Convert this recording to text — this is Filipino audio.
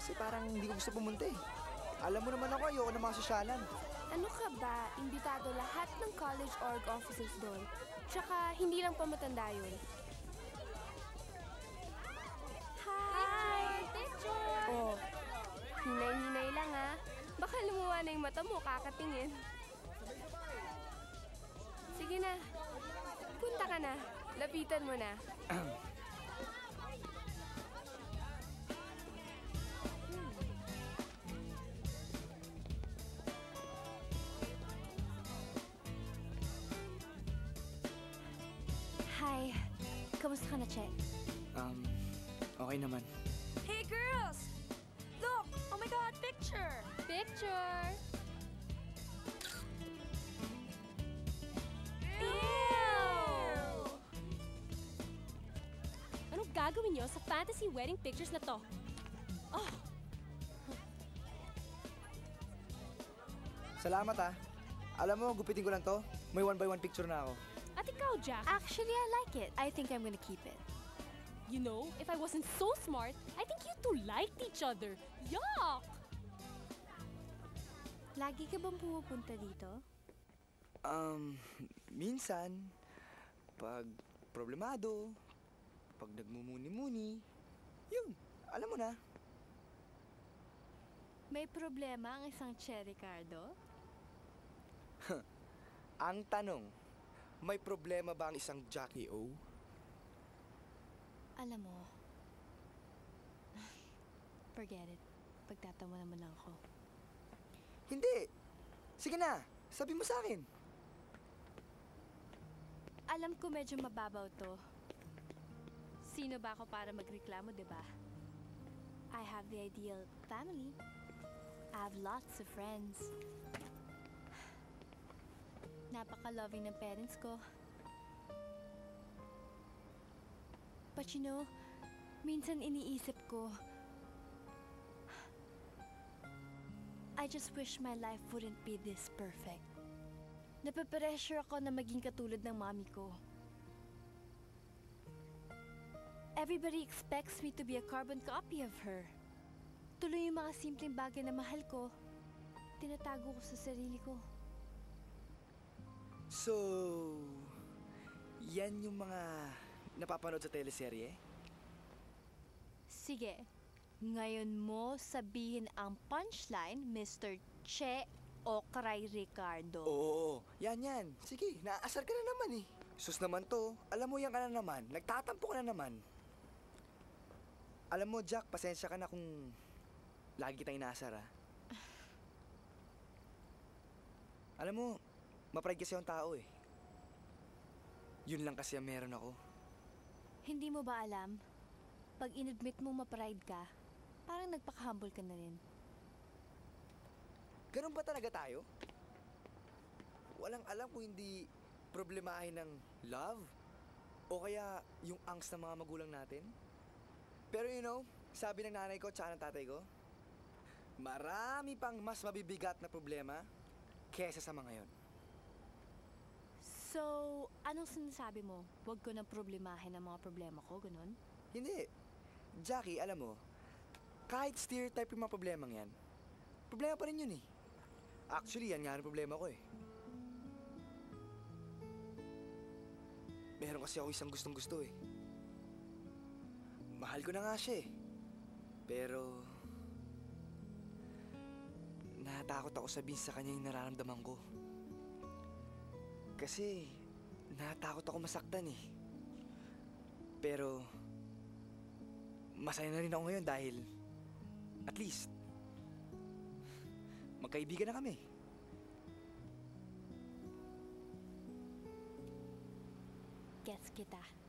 Kasi parang hindi ko gusto pumunta eh. Alam mo naman ako, ayoko ng mga sosyalan. Ano ka ba? Imbitado lahat ng college org officers doon. Tsaka hindi lang pamatanda yun. Hi! Picture! Oh, hinay-hinay lang ha. Baka lumuwa na yung mata mo, kakatingin. Sige na. Punta ka na. Lapitan mo na. Hi. Kamusta ka na, Che? Okay naman. Hey, girls! Look! Oh my God, picture! Picture! Ew! Anong gagawin niyo sa fantasy wedding pictures na to? Oh, Salamat ah. Alam mo, gupitin ko lang to. May 1x1 picture na ako. at ikaw, Jack? Actually, I like it. I think I'm gonna keep it. You know, if I wasn't so smart, I think you two liked each other. Yuck! Lagi ka bang pumupunta dito? Minsan, pag problemado, pag nagmumuni-muni, yun, alam mo na. May problema ang isang Che Ricardo? Ang tanong, may problema ba ang isang Jackie O? Alam mo, forget it. Pagtatawa naman lang ako. Hindi. Sige na, sabi mo sa akin. Alam ko medyo mababaw to. Sino ba ako para magreklamo, diba? I have the ideal family. I have lots of friends. Napaka-loving ng parents ko. But you know, minsan iniisip ko, I just wish my life wouldn't be this perfect. Napapressure ako na maging katulad ng mami ko. Everybody expects me to be a carbon copy of her. Tuloy yung mga simpleng bagay na mahal ko, tinatago ko sa sarili ko. So, yan yung mga napapanood sa teleserye? Sige, ngayon mo sabihin ang punchline, Mr. Che Okray Ricardo. Oo, yan. Sige, naaasar ka na naman eh. Sus naman to, alam mo yan ka na naman, nagtatampo ka na naman. Alam mo, Jack, pasensya ka na kung lagi kitang inaasar ah. Alam mo, ma-pride kasi yung tao eh. Yun lang kasi ang meron ako. Hindi mo ba alam? Pag inadmit mo ma-pride ka, parang nagpaka-humble ka na rin. Ganun ba talaga tayo? Walang alam kung hindi problemahin ng love o kaya yung angst ng mga magulang natin. Pero you know, sabi ng nanay ko tsaka ng tatay ko, marami pang mas mabibigat na problema kesa sa mga yon. So, anong sinasabi mo? Huwag ko na problemahin ang mga problema ko, ganun? Hindi. Jackie, alam mo, kahit stereotype yung mga problemang yan, problema pa rin yun eh. Actually, yan nga ang problema ko eh. Meron kasi ako isang gustong-gusto eh. Mahal ko na nga siya eh. Pero natakot ako sabihin sa kanya yung nararamdaman ko. Kasi natakot ako masaktan eh. Pero masaya na rin ako ngayon dahil at least magkaibigan na kami. Gets kita.